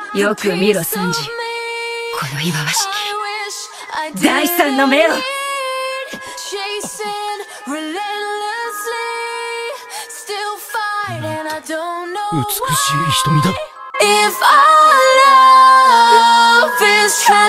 よく見ろサンジ、この忌まわしき第三の目を。 美しい瞳だ。 If our love is trying